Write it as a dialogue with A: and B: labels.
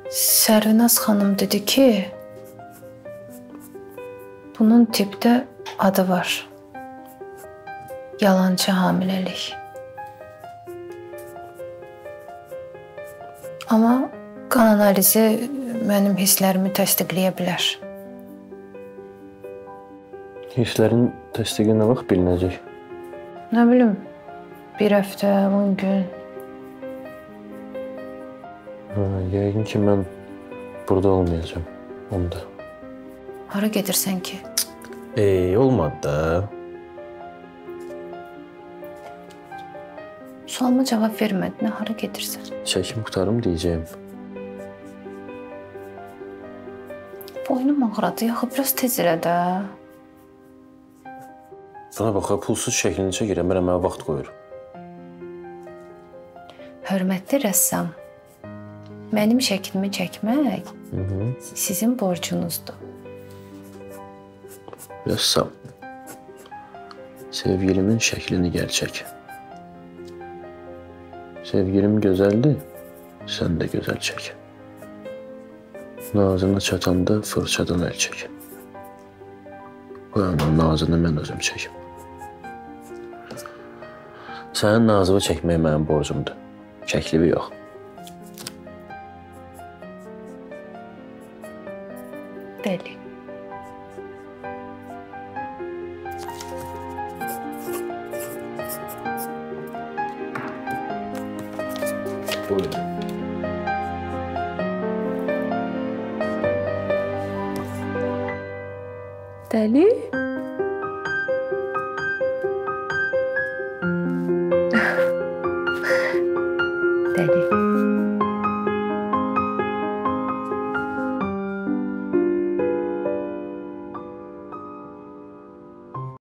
A: Sərvinaz xanım dedi ki, bunun tipdə adı var. Yalancı hamiləlik. Amma qan analizi mənim hisslərimi təsdiqləyə bilər.
B: Hisslərin təsdiqi nə vaxt bilinəcək?
A: Nə bilim, 1 həftə, 10 gün.
B: Yəqin ki, mən burada olmayacağım onda.
A: Hara gedirsən ki?
B: Olmadı da.
A: Sualıma cavab vermədin, hara gedirsən?
B: Çəkim qutarım deyəcəyim.
A: Boynum ağrıdı, yaxı biraz tez elə də.
B: Buna bax, pulsuz şəklini çəkirəm, mənə vaxt qoyur.
A: Hörmətli rəssam, mənim şəklimi çəkmək sizin borcunuzdur.
B: Rəssam, sevgilimin şəklini gəl çək. Sevgilim gözəldir, sən də gözəl çək. Nazına çatanda fırçadan əl çək. Qoyanın nazını mən özüm çəkim. Sənin nazıvı çəkmək mənim borcumdur. Şəklivi yox.
A: Bəli.
B: Buyurun.
A: Dəli?